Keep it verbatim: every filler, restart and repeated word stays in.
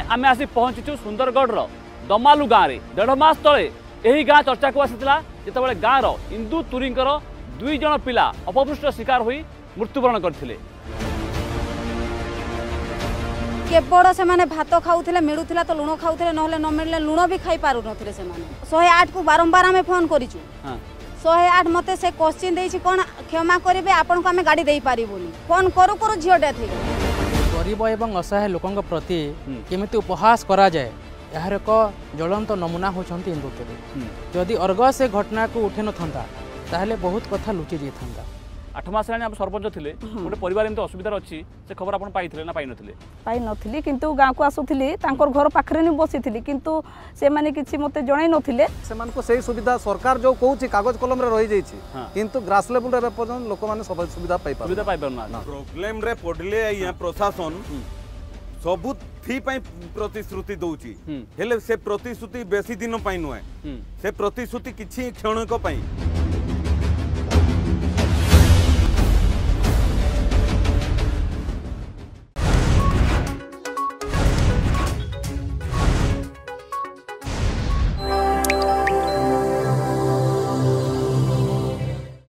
आम आसी पहुंचीचु सुंदरगढ़ दमालु गाँव में देढ़ मास तले यही गाँ चर्चा को आसाला जिते गाँव इंदु तुरींकर दुई जन पिला अपपृष्ट शिकार होई मृत्युवरण करथिले। केवल से माने भात खाऊले मिलूला तो लुण खाऊले ना न मिलले लुण भी खाई पारु नथिले से माने शहे आठ को बारंबार आम फोन करिचु शहे आठ मते से क्वेश्चन देछि कोन क्षमा करिवे आपन को आम गाड़ी देई पारिबोनी फोन करू करू झियो डेथ हे गरीब एवं असहाय लोकंक प्रति केमिति उपहास करा जाए यार एक ज्वलंत नमूना होछंती इंदुतुरी जदि अर्ग से घटना को उठे न थांता ताहले बहुत कथा लुचि जाई थांता। आठ मास रानी आप सरपंच थिले गोटे परिवार एमते असुविधा अछि से खबर आपण पाइथिले ना पाइ नथिले पाइ नथिली किंतु गाँ को आसुथिली तांकर घर पाखरे नि बसिथिली किंतु से माने किछि मते जणाई नथिले से मान को सही सुविधा सरकार जो कहूछि कागज कलम रे रहि जाइछि किंतु ग्रास लेवल रे पर्यंत लोक माने सब सुविधा पाइ पार सुविधा पाइ पार ना प्रॉब्लम रे पडले या प्रशासन सबु थी पई प्रतिश्रुति दउछि हेले से प्रतिश्रुति बेसी दिन पई नुए से प्रतिश्रुति किछि क्षणिक पई